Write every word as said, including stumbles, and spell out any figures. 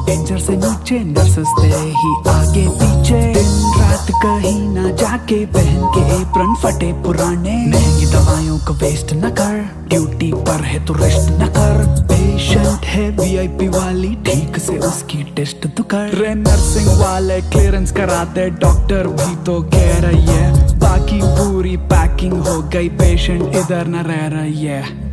Danger से नीचे nurses तेरे ही आगे पीछे, दिन रात कहीं ना जाके पहन के एप्रन फटे पुराने, महंगी दवाइयों को वेस्ट न कर, ड्यूटी पर है तो रेस्ट न कर, पेशेंट है वीआईपी वाली ठीक से उसकी टेस्ट तो कर, रे नर्सिंग वाले क्लियरेंस करा दे, डॉक्टर भी तो कह रही है, बाकी पूरी पैकिंग हो गई, पेशेंट इधर न रह रही है।